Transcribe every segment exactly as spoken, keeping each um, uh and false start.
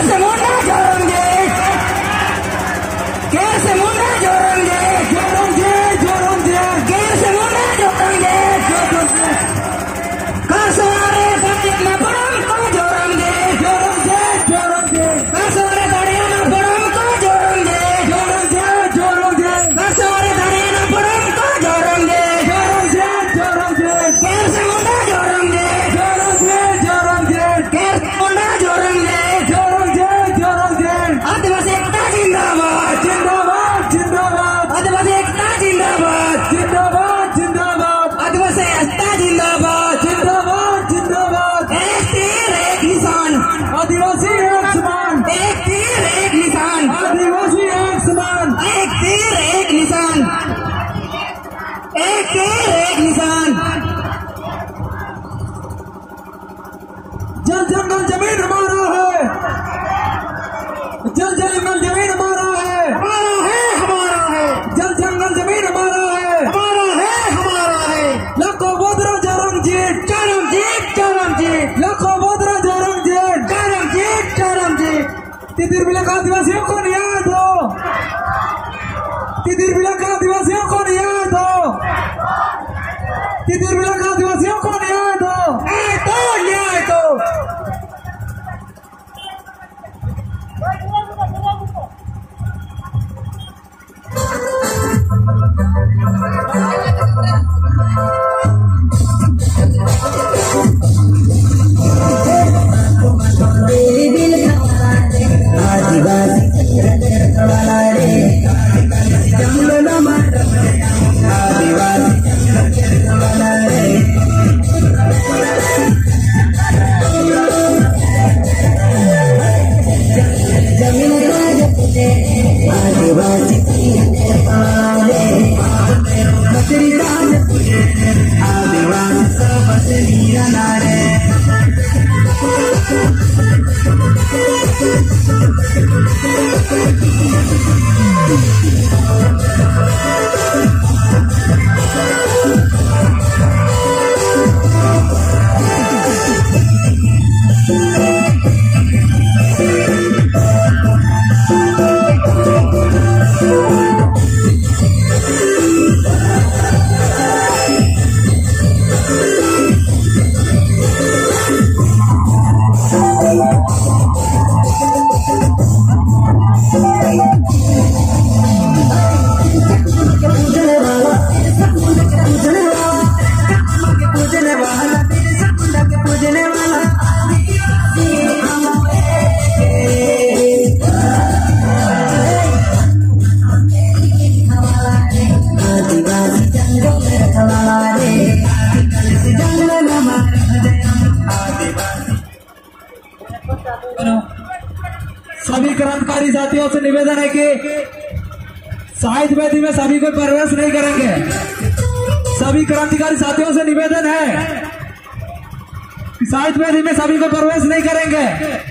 कैसे मुंडा जोरंगजेब कैसे मुंडा जोरंगजेब जोरंगजेब जोरंगजेब कैसे मुंडा जोरंगजेब कसवारे पटियाना परम को जोरंगजेब जोरंगजेब जोरंगजेब कसवारे दड़ियाना परम को जोरंगजेब जोरंगजेब जोरंगजेब कसवारे दड़ियाना परम को जोरंगजेब जोरंगजेब जोरंगजेब कैसे मुंडा जोरंगजेब जोरंगजेब जोरंगजेब कैसे मुंडा जोरंगजेब जोरंगजेब जोरंगजेब आदिवासी एकता जिंदाबाद जिंदाबाद जिंदाबाद आदिवासी एकता जिंदाबाद जिंदाबाद जिंदाबाद आदिवासी एकता जिंदाबाद जिंदाबाद जिंदाबाद एक तीर एक निशान आदिवासी एक समान एक तीर एक निशान आदिवासी एक समान एक तीर एक निशान एक तीर एक निशान जल जंगल जमीन हमारा है जल जंगल जमीन हमारा है हमारा है हमारा है जल जंगल जमीन हमारा है हमारा है हमारा है लाखों बोधरा जोरंगजेब जोरंगजेब जोरंगजेब लाखों बोधरा जोरंगजेब जोरंगजेब जोरंगजेब तितिर बिला का आदिवासियों को न्याय दो तितिर बिला का आदिवासियों को न्याय दो तितिर बिला का आदिवासियों को न्याय दो न्याय दो न्याय दो सभी क्रांतिकारी साथियों से निवेदन है कि साहित्य वेदी में सभी को प्रवेश नहीं करेंगे। सभी क्रांतिकारी साथियों से निवेदन है कि साहित्य वेदी में सभी को प्रवेश नहीं करेंगे।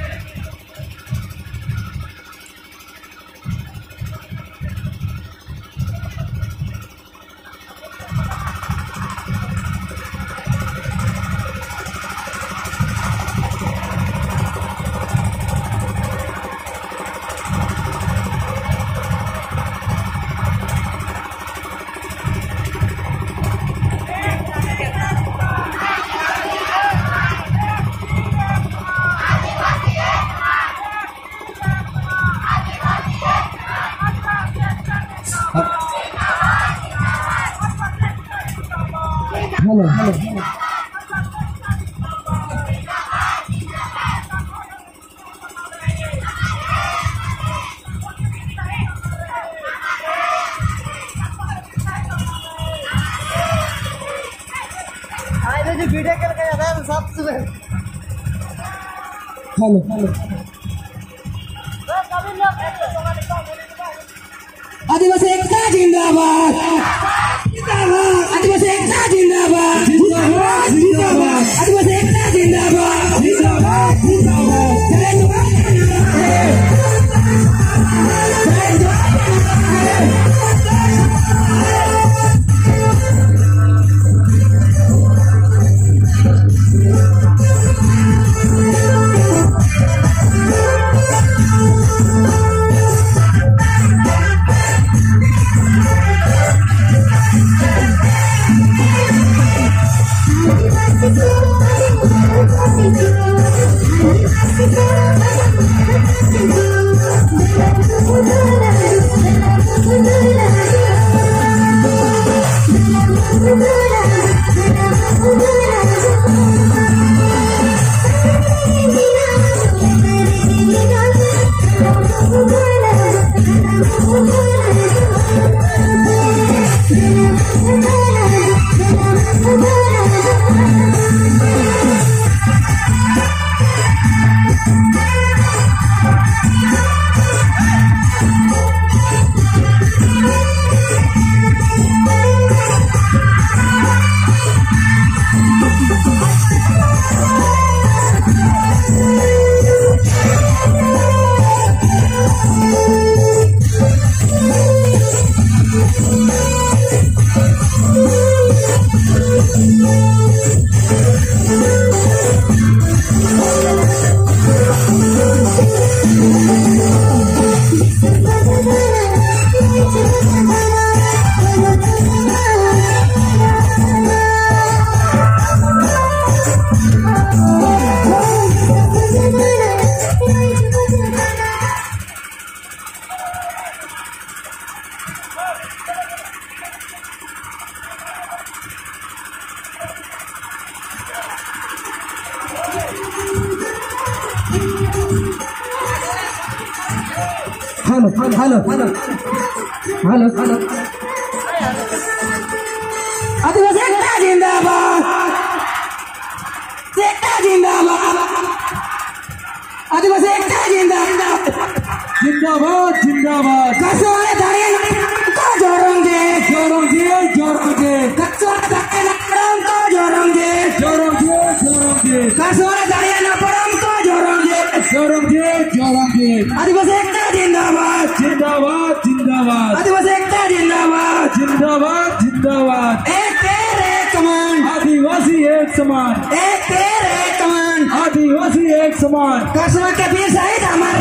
हेलो हेलो आज जो वीडियो कॉल कर रहा है सब सुबह हेलो हेलो आदिवासी एकता जिंदाबाद जिंदाबाद आदिवासी एकता जिंदाबाद जिंदाबाद जिंदाबाद आदिवासी एकता जिंदाबाद जिंदाबाद जिंदाबाद hello hello hello hello hello आदिवासी एकता जिंदाबाद, एकता जिंदाबाद, आदिवासी एकता जिंदाबाद, जिंदाबाद जिंदाबाद। कसूर धरे को जोरेंगे जोरेंगे जोरेंगे कसूर धरे नपड़म को जोरेंगे जोरेंगे जोरेंगे कसूर धरे नपड़म को जोरेंगे जोरेंगे जोरेंगे। आदिवासी एकता जिंदाबाद, जिंदाबाद जिंदाबाद, आदिवासी एकता जिंदाबाद, जिंदाबाद जिंदाबाद। एक तेरे कमान, आदिवासी एक समान, एक तेरे कमान, आदिवासी एक समान। कसूर के पीर शहीद अमर